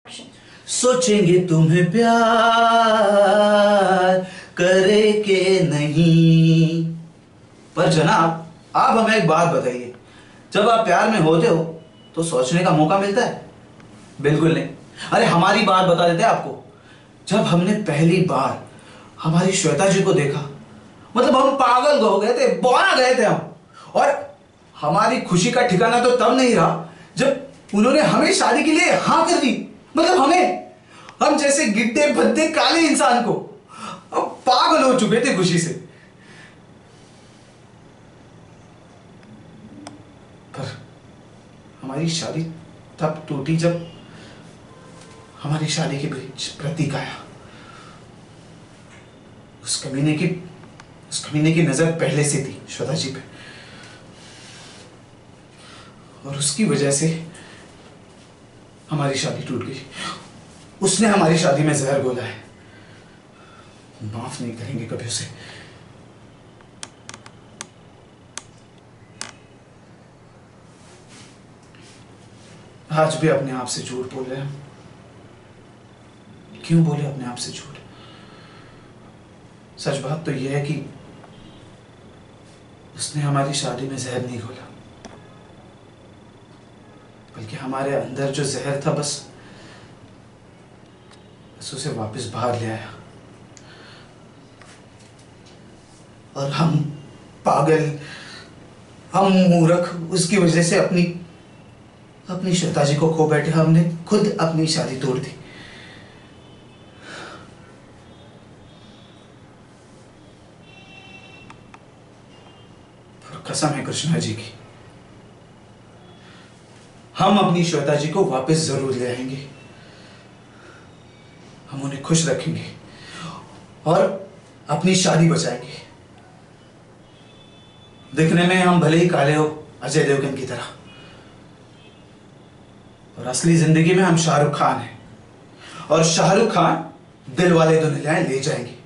सोचेंगे तुम्हें प्यार करे के नहीं। पर जनाब, आप हमें एक बात बताइए, जब आप प्यार में होते हो तो सोचने का मौका मिलता है? बिल्कुल नहीं। अरे हमारी बात बता देते हैं आपको। जब हमने पहली बार हमारी श्वेता जी को देखा, मतलब हम पागल हो गए थे, बौना गए थे हम। और हमारी खुशी का ठिकाना तो तब नहीं रहा जब उन्होंने हमें शादी के लिए हाँ कर दी। मतलब हम जैसे गिड्डे भद्दे काले इंसान को हम पागल हो चुके थे खुशी से। पर हमारी शादी तब टूटी जब हमारी शादी के बीच प्रतीक आया। उस कमीने की नजर पहले से थी श्वेता जी पे, और उसकी वजह से हमारी शादी टूट गई। उसने हमारी शादी में जहर घोला है। माफ नहीं करेंगे कभी उसे। आज भी अपने आप से झूठ बोल रहे हैं। क्यों बोले अपने आप से झूठ? सच बात तो यह है कि उसने हमारी शादी में जहर नहीं घोला, बल्कि हमारे अंदर जो जहर था बस उसे वापस बाहर ले आया। और हम पागल, हम मूर्ख, उसकी वजह से अपनी श्वेता जी को खो बैठे। हमने खुद अपनी शादी तोड़ दी। कसम है कृष्णा जी की, हम अपनी श्वेता जी को वापस जरूर ले आएंगे। हम उन्हें खुश रखेंगे और अपनी शादी बचाएंगे। दिखने में हम भले ही काले हो अजय देवगन की तरह, और असली जिंदगी में हम शाहरुख खान हैं, और शाहरुख खान दिल वाले दुल्हनिया ले जाएंगे।